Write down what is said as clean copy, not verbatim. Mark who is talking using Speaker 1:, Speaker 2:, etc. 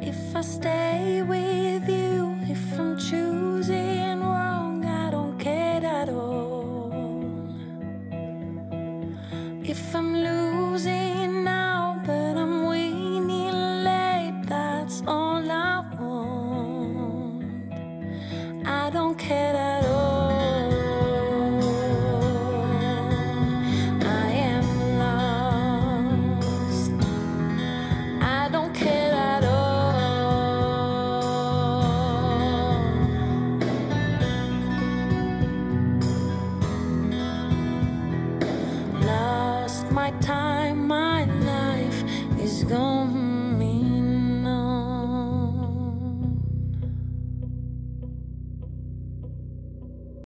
Speaker 1: If I stay with you, if I'm choosing wrong, I don't care at all. If I'm losing now, but I'm winning late, that's all I want. I don't care at all. I am lost. I don't care at all. Lost my time.